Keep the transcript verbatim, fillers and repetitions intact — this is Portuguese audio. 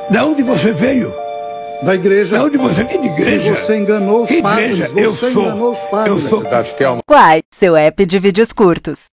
Da onde você veio? Da igreja. Da onde você veio? De igreja? Você enganou os Que padres. igreja? Você Eu sou. enganou os padres. Eu sou. Quai, seu app de vídeos curtos.